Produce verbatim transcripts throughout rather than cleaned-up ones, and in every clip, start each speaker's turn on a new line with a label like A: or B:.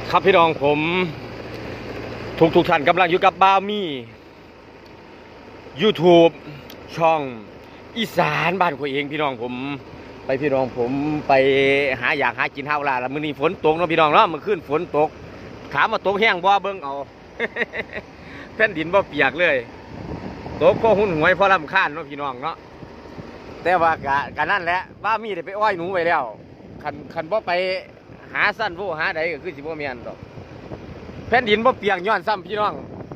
A: ครับพี่น้องผมทุกทุกท่านกำลังอยู่กับบ่าวมี่ YouTube ช่องอีสานบ้านข่อยเองพี่น้องผมไปพี่น้องผมไปหาอยากหากินข้าวลาแล้วมื้อนี้ฝนตกเนาะพี่น้องเนาะเมื่อคืนฝนตกถามว่าตกแห้งบ่เบิ่งเอา แผ่นดินบ่เปียกเลยตกก็หุ่นหวยพอรำคาญเนาะพี่น้องเนาะแต่ว่ากะกะนั่นแหละบ่าวมี่ได้ไปอ้อยหนูไว้แล้วคันคันบ่ไปหาสั้นผู้หาใดก็คือสิบ่แม่นดอกแผ่นดินบ่เปียกย้อนซ้ำพี่น้อง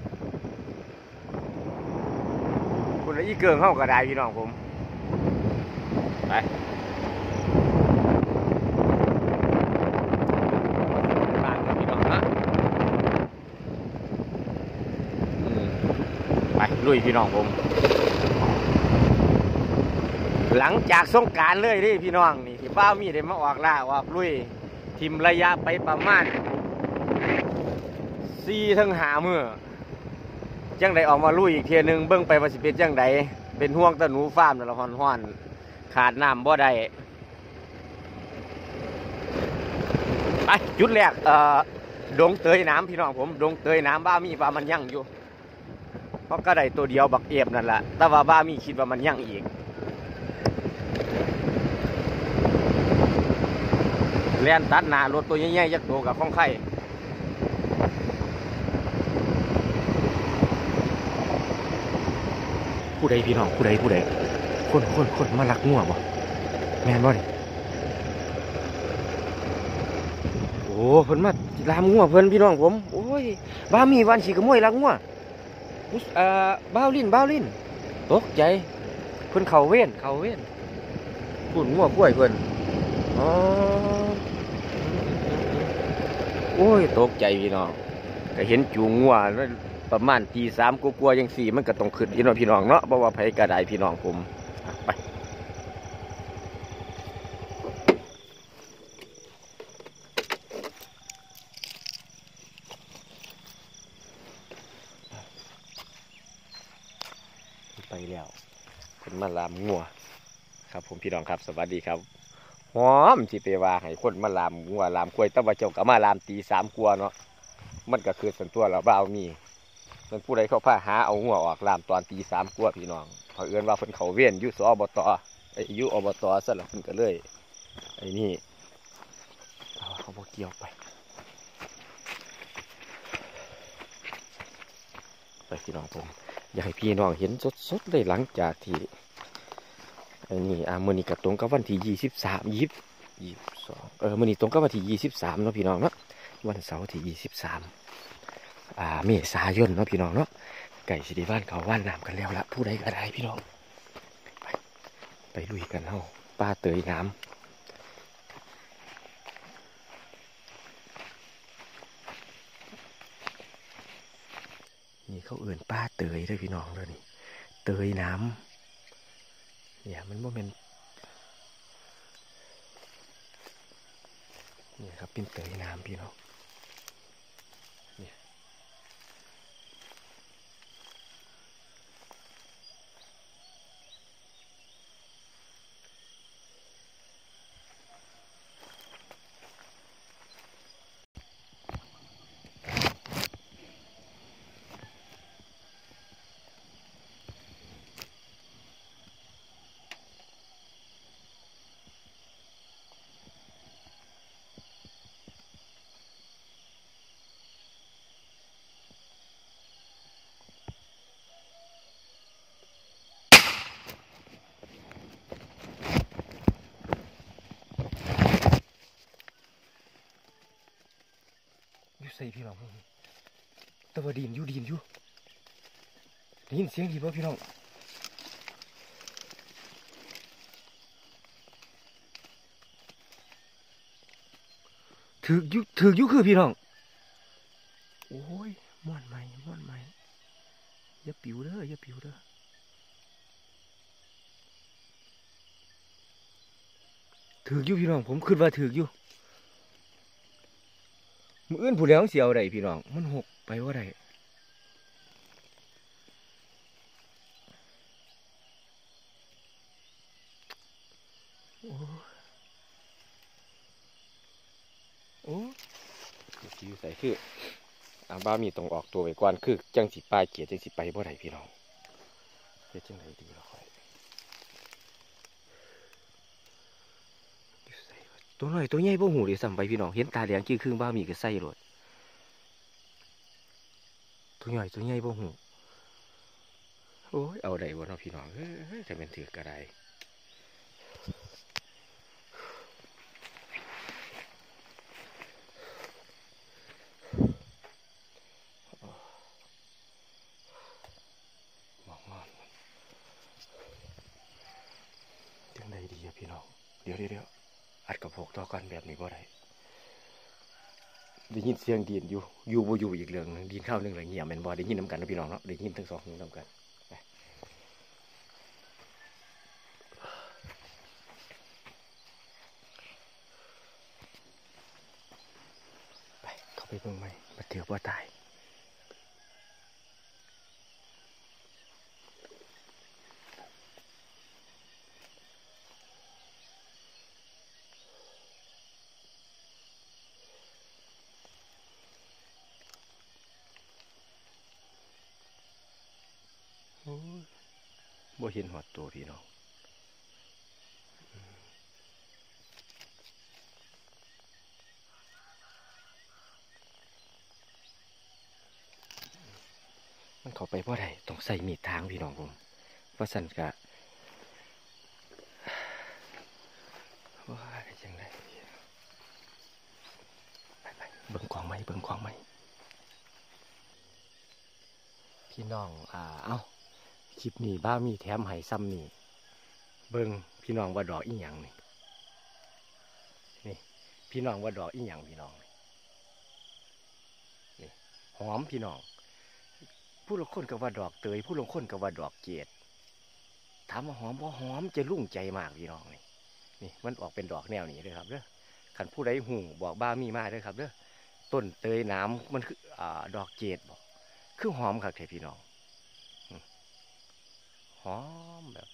A: คุณละอีเกิงเข้าก็ได้พี่น้องผมไปบ้านพี่น้องนะไปลุยพี่น้องผมหลังจากสงกรานต์เลยดิพี่น้องนี่ที่บ้าวมีได้มาออกล่าออกลุยทิมระยะไปประมาณสี่ถึงห้ามื้อจังไดออกมาลุยอีกเทียนึงเบิ่งไปว่าสิเป็นจังไดเป็นห่วงตะหนูฟาร์มนั่นละฮ้อนๆขาดน้ำบ่ได้ไปจุดแรกเอ่อดงเตยน้ำพี่น้องผมดงเตยน้ำบ้ามีว่ามันยั่งอยู่เพราะก็ได้ตัวเดียวบักเอฟนั่นแหละแต่ว่าบ้ามีคิดว่ามันยั่งอีกแล่นตัดหน้ารถตัวใหญ่ๆยักษ์โตกับข้องไข่ผู้ใดพี่น้องผู้ใดผู้ใดคนคนคนมาลักงัวบ่แม่นบ่นี่โอ้เพิ่นมาลามงัวเพิ่นพี่น้องผมโอ้ยบ้ามีวันสีกระมวยลักงัวเอ่อบ้าวลิ้นบ้าวลิ้นตกใจเพิ่นเข่าเว้นเข่าเว้นปุ่นงัวกล้วยเพิ่นอ๋อโอ้ยตกใจพี่น้องก็เห็นจูงงัวประมาณตีสามกลัวๆยังสี่มันก็ต้องขึ้นพี่น้องพี่น้องเนาะเพราะว่าไผกระไดพี่น้องผมไปไปแล้วคนมาลามงัวครับผมพี่น้องครับสวัสดีครับหอมสิเปว่าให้คนมาลามงัวลามกล้วยตะวันเจ้าก็มาลามตีสามกลัวเนาะมันก็คือส่วนตัวเราบ้ามีมันผู้ใดเขาพาหาเอางัวออกลามตอนตีสามกลัวพี่น้องเขาเอื้อนว่าเพิ่นเขาเวียนยุสอบตไอ้ยุอบตซะละเพิ่นก็เลยไอ้นี่เขาบอกเกี่ยวไปไปพี่น้องผมอยากให้พี่น้องเห็นสดๆเลยหลังจากที่ไอ้นี่อ่ามื้อนี้ก็ตรงกับวันที่ยี่สิบสามยี่สิบยี่สิบสองเออมื้อนี้ตรงกับวันที่ยี่สิบสามเนาะพี่น้องเนาะวันเสาร์ที่ยี่สิบสามอ่าเมษายนเนาะพี่น้องเนาะไก่สิได้บ้านเขาว่านน้ำกันแล้วละผู้ใดก็ได้พี่น้องไปไปลุยกันเฮาป้าเตยน้ำนี่เขาเอื่นป้าเตยด้วยพี่น้องเลยนี่เตยน้ำเนี่ยมันโมเมนต์นี่ครับเป็นเตยน้ำพี่น้องเนี่ยใส่พี่น้องตะวันดินอยู่ดินอยู่ได้ยินเสียงดีป่ะพี่น้องถือยุถือยุคือพี่น้องโอ้ยม่อนใหม่ม่อนใหม่อย่าปิวเด้ออย่าปิวเด้อถือยุพี่น้องผมคิดว่าถือยุมืออื่นผู้เลี้ยงเสียวใดพี่น้องมันหกไปว่าใดโอ้โอ้ พี่สิอยู่ใส่คืออาบ้ามีต้องออกตัวไว้ก่อนคือจังสิป้ายเกียรจังสิไปบ่ได้พี่น้องเฮ็ดจังไดดีล่ะค่อยตัวน้อยตัวใหญ่บ่หูเลยซ้ำไปพี่น้องเห็นตาแดงจื้อครึ่งบ้ามีก็ใส่รถตัวใหญ่ตัวใหญ่บ่หูโอ้ยเอาได้บ่เนาะพี่น้องเฮ้ยจะเป็นถือกระไดมองงอนจังไดดีอะพี่น้องเดี๋ยวเดี๋ยวอัดกระโปงต่อกันแบบนี้บ่ได้ได้ยินเสียงดินอยู่อยู่บ่อยู่อีกเรื่องนึงดินข้าวนึงอะไรเงียบแม่นบ่ได้ยินน้ำกันนะพี่น้องเนาะได้ยินทั้งสองหูน้ำกันไปเข้าไปเบิ่งไหมมาเถือกว่าตายบ่เห็นหอดตัวพี่น้องมันเข้าไปเพราะอะไรต้องใส่มีดทางพี่น้องผมเพราะสั่นกะว่าอะไรจังไดไปไปเบิ่งกองไหมเบิ่งกองไหมพี่น้องอ่าเอ้าคลิปนี้บ้ามีแถมไห้ซ้ำนี่เบิ่งพี่น้องว่าดอกอีหยังนี่นี่พี่น้องว่าดอกอีหยังพี่น้องนี่หอมพี่น้องผู้ลงคนกับว่าดอกเตยผู้ลงคนกับว่าดอกเกดถามว่าหอมว่าหอมจะรุ่งใจมากพี่น้องนี่นี่มันออกเป็นดอกแนวนี้เลยครับเด้อขันผู้ใดหูบอกบ้ามีมาเด้อครับเด้อต้นเตยน้ำมันคืออ่าดอกเกดบอกคือหอมครับแท้พี่น้องหอมแบบ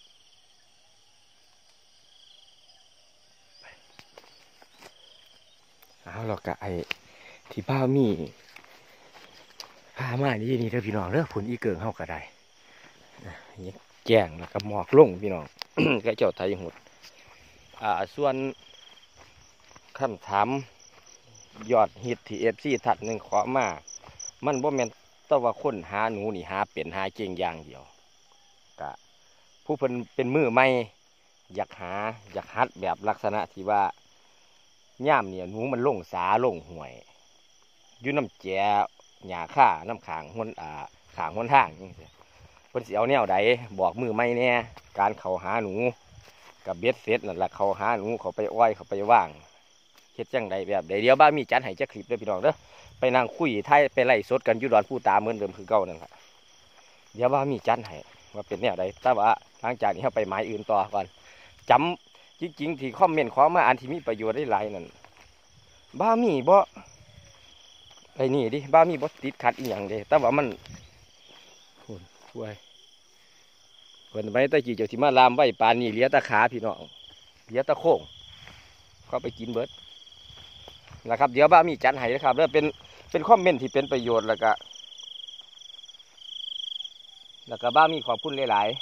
A: เอาเรากะไอที่บ้ามีพามานี่นี่เด้อพี่น้องเด้อผลอีเกิงเข้าก็ได้นี่แจ้งแล้วก็หมอกลงพี่น้อง แกเจ้าไทยหุดอ่าส่วนคำถามยอดฮิตที่เอฟซีถัดหนึ่งขอมามันบ่แม่นแต่ว่าคนหาหนูนี่หาเป็นหาเก่งอย่างเดียวกะผู้เพิ่นเป็นมือใหม่อยากหาอยากฮัดแบบลักษณะที่ว่าย่ามเนี่ยหนูมันลงสาลงห่วยอยู่น้ำแจ่หญ้าข่าน้ำขางห้นอ่าขางห้นทางนี่สิเพิ่นสิเอาแนวใดบอกมือใหม่เนี่ยการเขาหาหนูกับเบ็ดเสร็จนั่นแหละเขาหาหนูเขาไปอ้อยเขาไปว่างเฮ็ดจังใดแบบใดเดี๋ยวบ้ามีจัดให้จักคลิปเด้อพี่น้องเด้อไปนั่งคุยไทยไปไล่สดกันอยู่ดอนผู้ตาเหมือนเดิมคือเก่านั่นแหละเดี๋ยวบ้ามีจัดให้ว่าเป็นแนวใดแต่ว่าหลังจากนี้เราไปหมายอื่นต่อก่อนจำจริงๆที่คอมเมนต์ขอมาอันที่มีประโยชน์ได้หลายนั่นบ้ามีบ่ไอ้นี่ดิบ้ามีบ่ติดขัดอีหยังเด้แต่ว่ามันหุ่นช่วยเพิ่นไว้ตะกี้เจ้าสิมาลามไว้ปานนี้เหลือตะขาพี่น้องเหลือตะโค้งก็ไปกินเบิดนะครับเดี๋ยวบ้ามีจัดให้นะครับแล้วเป็นเป็นคอมเมนต์ที่เป็นประโยชน์แล้วก็แล้วก็บ้ามีขอบคุณหลาย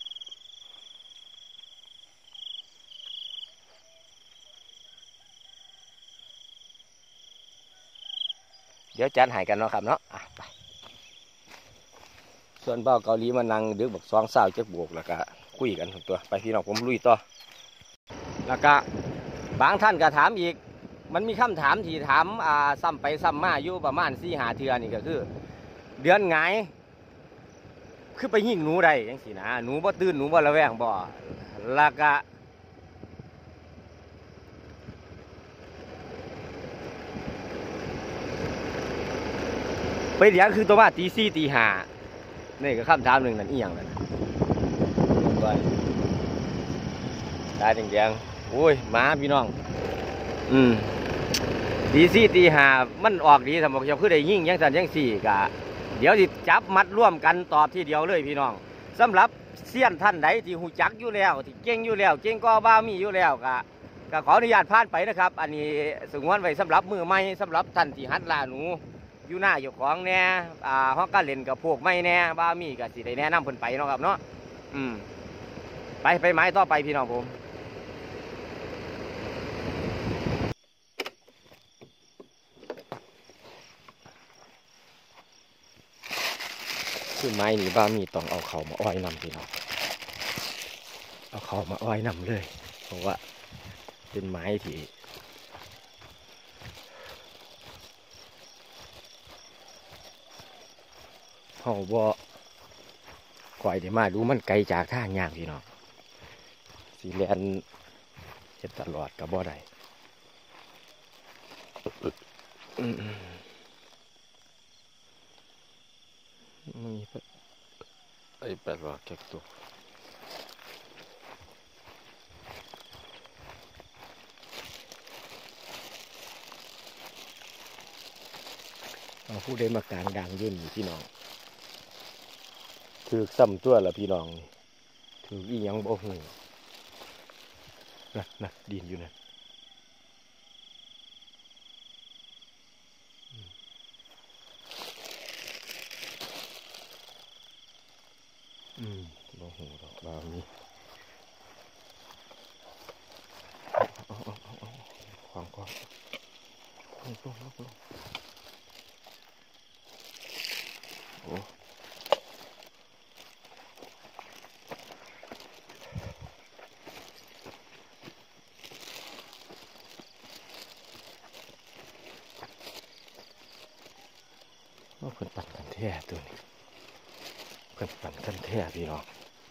A: ๆเดี๋ยวจัดให้กันเนาะครับเนาะอ่ะไปส่วนเบ้าเกาหลีมานั่งดึกบักสองสาวเจ็บบวกแล้วก็คุยกันตัวไปพี่น้องผมลุยต่อแล้วก็บางท่านก็ถามอีกมันมีคำถามที่ถามอ่าซ้ำไปซ้ำมาอยู่ประมาณสี่หาเทือนี่ก็คือเดือนไงคือไปยิงหนูได้ยังสินะหนูบ่ตื่นหนูบ่ระแวงบ่แล้วก็ไปเลี้ยงคือตัวว่าตีสี่ตีห้านี่ก็คำถามหนึ่งนั่นอีหยังนั่นไปตายแดงๆโอ้ยหมาพี่น้องอืมตีสี่ตีห้ามันออกดีสมองยังคือได้ยิงยังสั่นยังสี่กะเดี๋ยวสิจับมัดร่วมกันตอบทีเดียวเลยพี่น้องสำหรับเซียนท่านใดที่หูจักอยู่แล้วที่เก่งอยู่แล้วเก่งก็บ้ามีอยู่แล้วกะก็ขออนุญาตผ่านไปนะครับอันนี้สงวนไว้สำหรับมือใหม่สำหรับท่านที่หัดล่าหนูอยู่หน้าอยู่ของแน่อ่าฮอกการเล่นกับพวกไม่แน่บ้ามีกับสิได้แนะนำเพิ่นไปเนาะครับเนาะอืมไปไปไม้ต่อไปพี่น้องผมคือไม้นี่บ้ามีต้องเอาเขามาอ้อยนำพี่น้องเอาเขามาอ้อยนำเลยเพราะว่าเป็นไม้ที่เฮาบ่ก่อยได้มาดูมันไกลจากทางย่างพี่น้องสิเลียนเฮ็ดตลอดกับบ่ได้มีไอ้แปดว่าแก๊กตัวเอาผู้ใดมากลางดังยื่นอยู่พี่น้องถือซ้ำตัวละพี่น้องถืออีหยังบ่หูนะนะดินอยู่นะอืมบ่หูดอกบางนี้ขวางขวางลงลงลงลงโอ้ว่าเพิ่นปั่นกันแท้ตัวนี้เพิ่นปั่นกันแท้พี่น้อง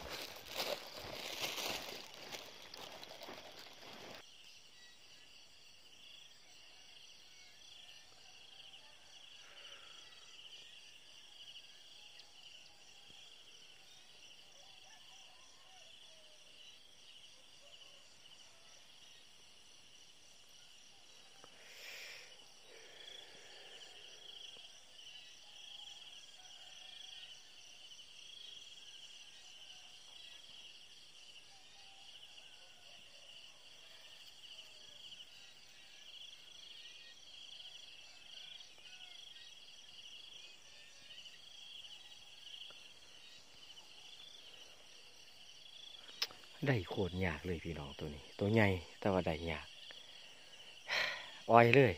A: ได้โคตรยากเลยพี่น้องตัวนี้ตัวใหญ่แต่ว่าได้ยากอ้อยเลย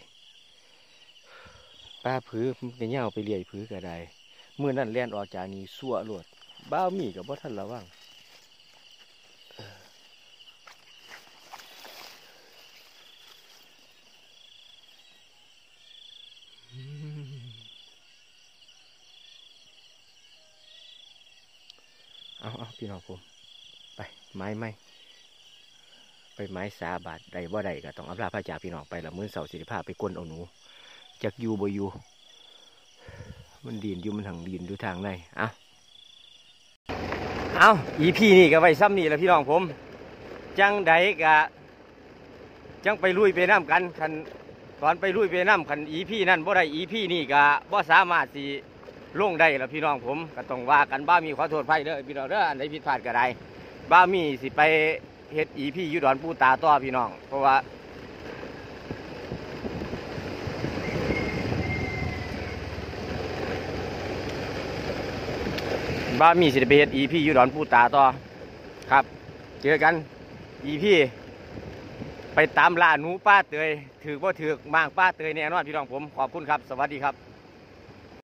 A: ป้าผือจะเงาไปเลี้ยผือก็ได้เมื่อนั้นแล่นออกจากนี้สั่วหลวดบ้ามีกับบ่ทันระวังเอาเอาพี่น้องผมไปไม้ไม้ไปไม้สาบาทใดบ่ใดก็ต้องอำลาพระจ่าพี่น้องไปละมื้อเสาร์สิริภาไปก้นเอาหนูจักอยู่บ่อยู่มันดินอยู่มันหังดินอยู่ทางในเอาเอาอีพีนี่ก็ไว้ซ้ำนี่แหละพี่น้องผมจังใดก็จังไปลุยไปน้ำกันคันตอนไปลุยไปน้ำคันอีพีนั่นบ่ได้อีพีนี่ก็บ่สามารถสิลงได้ละพี่น้องผมก็ต้องว่ากันบ้ามีขอโทษไฟเด้อพี่น้องเด้ออันใดผิดพลาดก็ได้บ้ามีสิไปเฮ็ดอีพี่ยุดอนปูตาต่อพี่น้องเพราะว่าบ้ามีสิไปเฮ็ดอีพี่ยุดอนปูตาต่อครับเจอกันอีพี่ไปตามล่าหนูป้าเตยถือว่าถือมากป้าเตยแน่นอนพี่น้องผมขอบคุณครับสวัสดีครับ